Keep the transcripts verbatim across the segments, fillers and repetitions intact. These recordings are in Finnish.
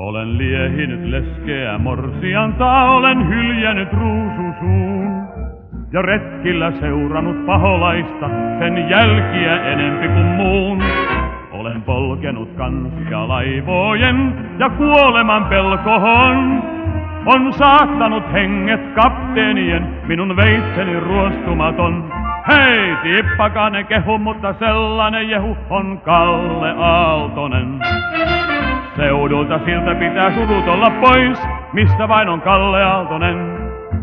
Olen liehinyt leskeä morsianta, olen hyljännyt ruususuun. Ja retkillä seurannut paholaista, sen jälkiä enempi kuin muun. Olen polkenut kansia laivojen ja kuoleman pelkohon. On saattanut henget kapteenien, minun veitseni ruostumaton. Hei, Tippakainen kehu, mutta sellainen jehu on Kalle Aaltonen. Seudulta siltä pitää surut olla pois, missä vain on Kalle Aaltonen.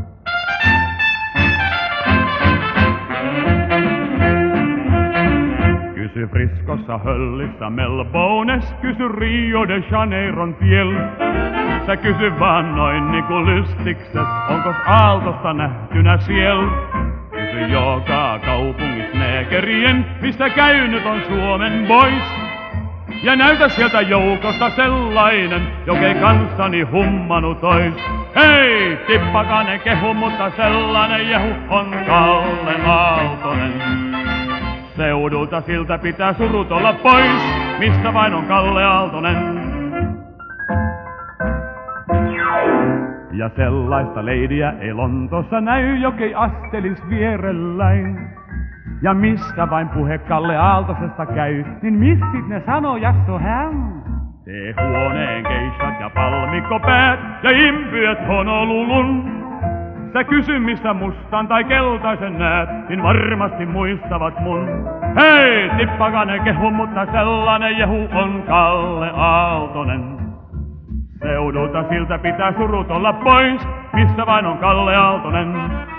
Kysy Friscossa, Höllissä, Melbournes, kysy Rio de Janeiron tiel. Sä kysy vaan noin niinku lystikses, onkos Aaltosta nähtynä siel. Kysy joka kaupungis neekerien, missä käynyt on Suomen boys. Ja näytä sieltä joukosta sellainen, jokei kanssani hummanut ois. Hei, Tippakainen kehu, mutta sellainen jehu on Kalle Aaltonen. Seudulta siltä pitää surut olla pois, missä vain on Kalle Aaltonen. Ja sellaista leidiä ei Lontoossa näy, jokei astelis vierelläin. Ja missä vain puhe Kalle Aaltosesta käy, niin missit ne sanoo jasso hän. Tee huoneen keissat ja palmikkopäät ja impyöt Honolulun. Sä kysy mistä mustan tai keltaisen näet, niin varmasti muistavat mun. Hei, Tippakainen kehu, mutta sellainen jehu on Kalle Aaltonen. Seudulta siltä pitää surut olla pois, missä vain on Kalle Aaltonen.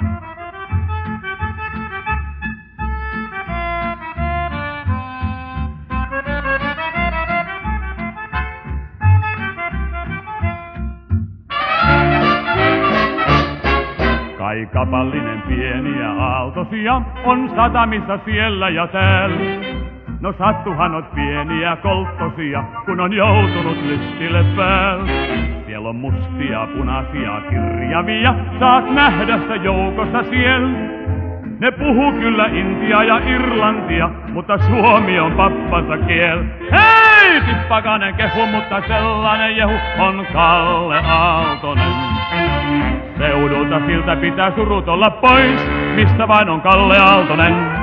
Kai kapallinen pieniä aaltosia on satamissa siellä ja täällä. No sattuhan oot pieniä kolttosia, kun on joutunut lystille päällä. Siellä on mustia, punaisia, kirjavia, saat nähdä sä joukossa siellä. Ne puhuu kyllä intia ja irlantia, mutta suomi on pappansa kiel. Hei, Tippakainen kehu, mutta sellainen jehu on Kalle Aaltonen. Seudulta siltä pitää surut olla pois, missä vain on Kalle Aaltonen.